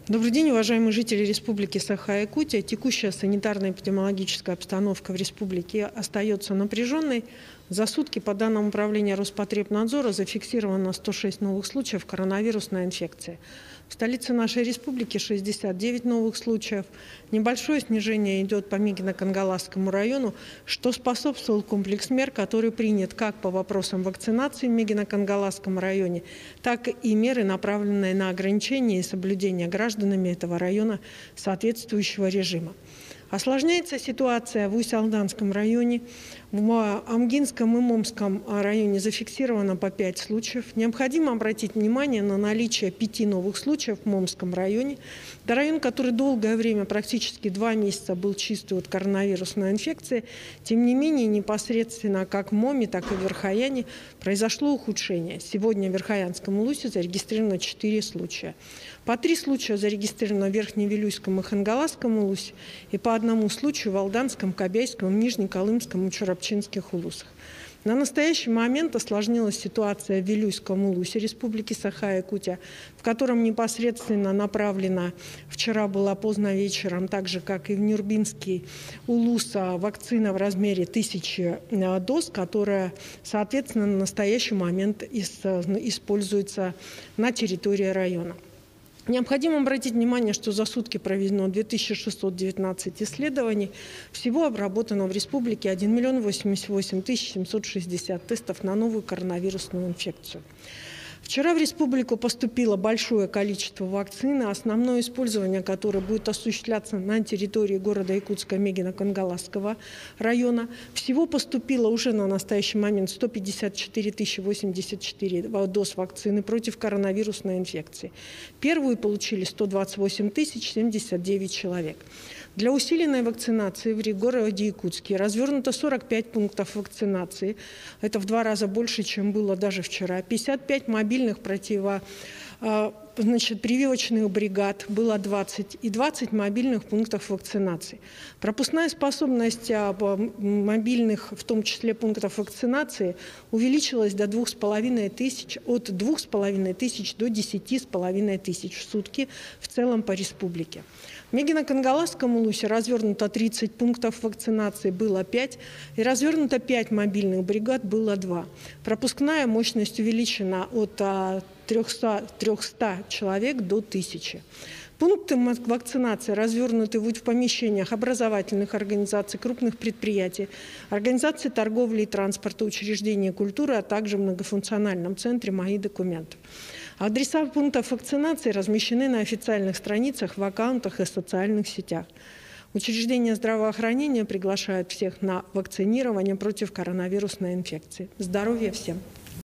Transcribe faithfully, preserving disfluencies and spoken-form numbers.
Добрый день, уважаемые жители Республики Саха-Якутия. Текущая санитарно-эпидемиологическая обстановка в республике остается напряженной. За сутки, по данным Управления Роспотребнадзора, зафиксировано сто шесть новых случаев коронавирусной инфекции. В столице нашей республики шестьдесят девять новых случаев. Небольшое снижение идет по Мегино-Кангаласскому району, что способствовал комплекс мер, который принят как по вопросам вакцинации в Мегино-Кангаласском районе, так и меры, направленные на ограничение и соблюдение гражданами этого района соответствующего режима. Осложняется ситуация в Усть-Алданском районе. В Амгинском и Момском районе зафиксировано по пять случаев. Необходимо обратить внимание на наличие пяти новых случаев в Момском районе. Это район, который долгое время, практически два месяца, был чистый от коронавирусной инфекции. Тем не менее, непосредственно как в Моме, так и в Верхояне произошло ухудшение. Сегодня в Верхоянском улусе зарегистрировано четыре случая. По три случая зарегистрировано в Верхневилюйском и Хангаласском улусе, и по одному случаю в Алданском, Кобяйском, Нижнеколымском и Чурапчинских улусах. На настоящий момент осложнилась ситуация в Вилюйском улусе Республики Саха-Якутия, в котором непосредственно направлена, вчера была поздно вечером, так же как и в Нюрбинский улус, вакцина в размере тысячи доз, которая, соответственно, на настоящий момент используется на территории района. Необходимо обратить внимание, что за сутки проведено две тысячи шестьсот девятнадцать исследований. Всего обработано в республике один миллион восемьдесят восемь тысяч семьсот шестьдесят тестов на новую коронавирусную инфекцию. Вчера в республику поступило большое количество вакцины, основное использование которой будет осуществляться на территории города Якутска, Мегино-Кангаласского района. Всего поступило уже на настоящий момент сто пятьдесят четыре тысячи восемьдесят четыре доз вакцины против коронавирусной инфекции. Первую получили сто двадцать восемь тысяч семьдесят девять человек. Для усиленной вакцинации в городе Якутске развернуто сорок пять пунктов вакцинации. Это в два раза больше, чем было даже вчера. пятьдесят пять мобильных противо, значит, прививочных бригад было двадцать и двадцать мобильных пунктов вакцинации. Пропускная способность мобильных, в том числе пунктов вакцинации, увеличилась до двух с половиной тысяч, от двух с половиной тысяч до десяти с половиной тысяч в сутки в целом по республике. В Мегино-Кангаласском улусе развернуто тридцать пунктов вакцинации, было пять, и развернуто пять мобильных бригад, было два. Пропускная мощность увеличена от трёхсот человек до тысячи. Пункты вакцинации развернуты в помещениях образовательных организаций, крупных предприятий, организаций торговли и транспорта, учреждений культуры, а также в многофункциональном центре «Мои документы». Адреса пунктов вакцинации размещены на официальных страницах, в аккаунтах и социальных сетях. Учреждения здравоохранения приглашают всех на вакцинирование против коронавирусной инфекции. Здоровья всем!